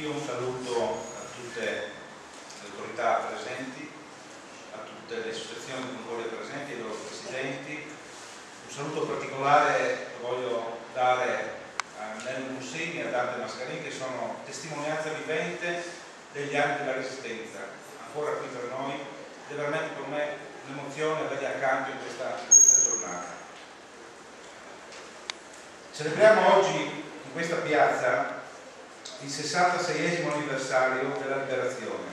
Anch'io un saluto a tutte le autorità presenti, a tutte le associazioni di controllo presenti, ai loro presidenti. Un saluto particolare lo voglio dare a Nello Mussini e a Dante Mascarini, che sono testimonianza vivente degli anni della Resistenza, ancora qui tra noi, ed è veramente per me un'emozione averli accanto in questa giornata. Celebriamo oggi in questa piazza il 66esimo anniversario della Liberazione.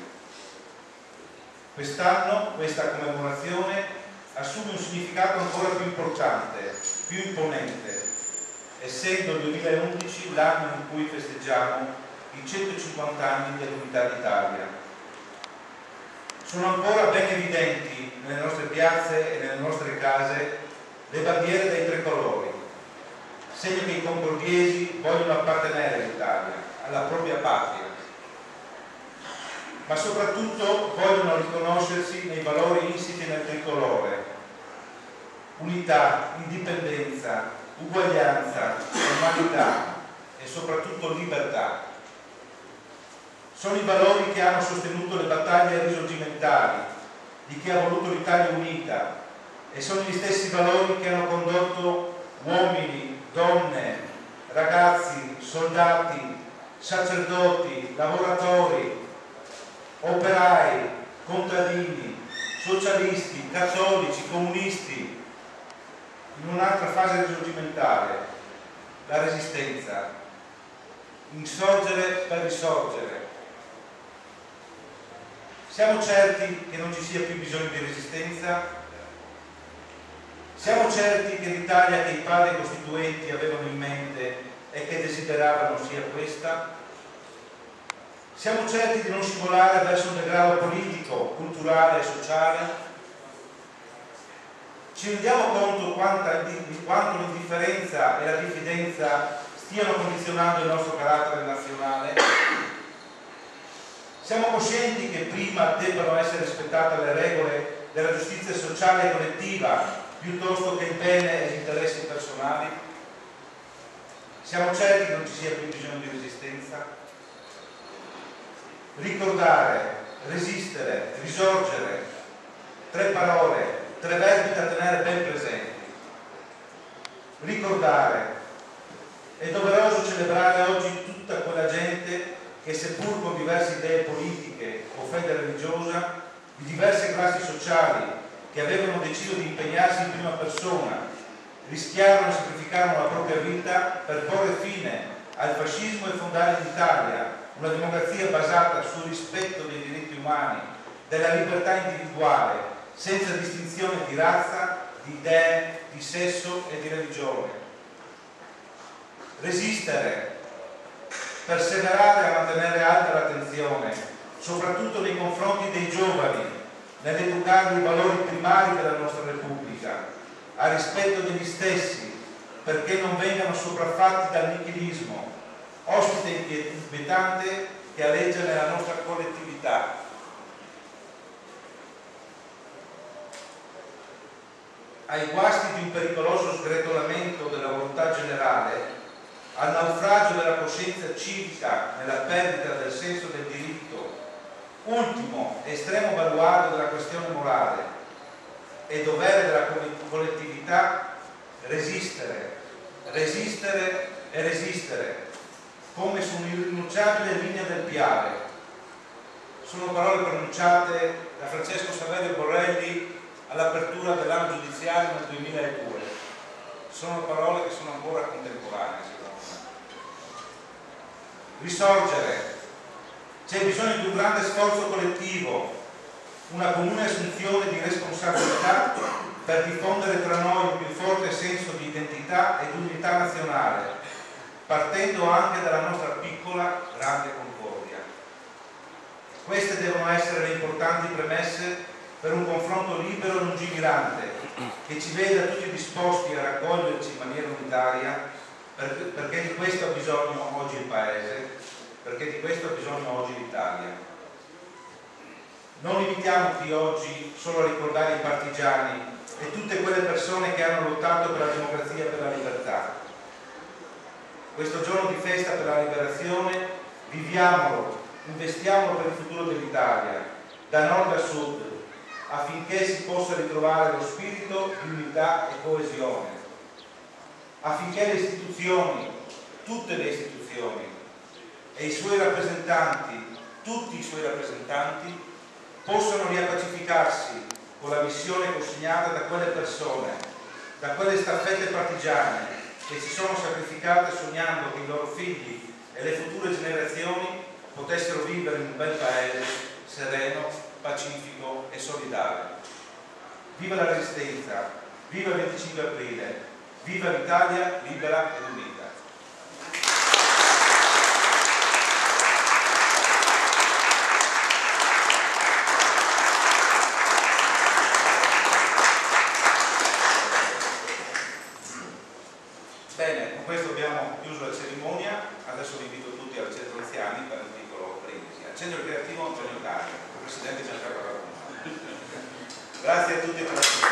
Quest'anno questa commemorazione assume un significato ancora più importante, più imponente, essendo il 2011 l'anno in cui festeggiamo i 150 anni dell'Unità d'Italia. Sono ancora ben evidenti nelle nostre piazze e nelle nostre case le bandiere dei tre colori, segno che i concordiesi vogliono appartenere all'Italia, alla propria patria, ma soprattutto vogliono riconoscersi nei valori insiti nel tricolore: unità, indipendenza, uguaglianza, umanità e soprattutto libertà. Sono i valori che hanno sostenuto le battaglie risorgimentali di chi ha voluto l'Italia unita, e sono gli stessi valori che hanno condotto uomini, donne, ragazzi, soldati, sacerdoti, lavoratori, operai, contadini, socialisti, cattolici, comunisti, in un'altra fase risorgimentale, la Resistenza, insorgere per risorgere. Siamo certi che non ci sia più bisogno di resistenza? Siamo certi che l'Italia che i padri costituenti avevano in mente e che desideravano sia questa? Siamo certi di non scivolare verso un degrado politico, culturale e sociale? Ci rendiamo conto di quanto l'indifferenza e la diffidenza stiano condizionando il nostro carattere nazionale? Siamo coscienti che prima debbano essere rispettate le regole della giustizia sociale e collettiva piuttosto che il bene e gli interessi personali? Siamo certi che non ci sia più bisogno di resistenza? Ricordare, resistere, risorgere, tre parole, tre verbi da tenere ben presenti. Ricordare. È doveroso celebrare oggi tutta quella gente che, seppur con diverse idee politiche o fede religiosa, di diverse classi sociali, che avevano deciso di impegnarsi in prima persona, rischiarono e sacrificarono la propria vita per porre fine al fascismo e fondare in Italia una democrazia basata sul rispetto dei diritti umani, della libertà individuale, senza distinzione di razza, di idee, di sesso e di religione. Resistere, perseverare a mantenere alta l'attenzione, soprattutto nei confronti dei giovani, nell'educare i valori primari della nostra Repubblica, a rispetto degli stessi, perché non vengano sopraffatti dal nichilismo, ospite inquietante che aleggia nella nostra collettività. Ai guasti di un pericoloso sgretolamento della volontà generale, al naufragio della coscienza civica nella perdita del senso del diritto, ultimo estremo baluardo della questione morale e dovere della collettività, resistere, resistere e resistere, come su un'irrinunciabile linea del Piave. Sono parole pronunciate da Francesco Saverio Borrelli all'apertura dell'anno giudiziario nel 2002. Sono parole che sono ancora contemporanee, secondo me. Risorgere. C'è bisogno di un grande sforzo collettivo, una comune assunzione di responsabilità per diffondere tra noi un più forte senso di identità e di unità nazionale, partendo anche dalla nostra piccola, grande concordia. Queste devono essere le importanti premesse per un confronto libero e lungimirante, che ci veda tutti disposti a raccoglierci in maniera unitaria, perché di questo ha bisogno oggi il Paese, perché di questo ha bisogno oggi l'Italia. Non limitiamo qui oggi solo a ricordare i partigiani e tutte quelle persone che hanno lottato per la democrazia e per la libertà. Questo giorno di festa per la liberazione Viviamolo, investiamolo per il futuro dell'Italia, da nord a sud, affinché si possa ritrovare lo spirito di unità e coesione, affinché le istituzioni, tutte le istituzioni e i suoi rappresentanti, tutti i suoi rappresentanti, possano riappacificarsi con la missione consegnata da quelle persone, da quelle staffette partigiane che si sono sacrificate sognando che i loro figli e le future generazioni potessero vivere in un bel paese sereno, pacifico e solidale. Viva la Resistenza, viva il 25 aprile, viva l'Italia libera ed unita. Bene, con questo abbiamo chiuso la cerimonia, adesso vi invito tutti al centro anziani per un piccolo brindisi. Al centro creativo Antonio Cario, presidente Giancarlo Ragone. Grazie a tutti per la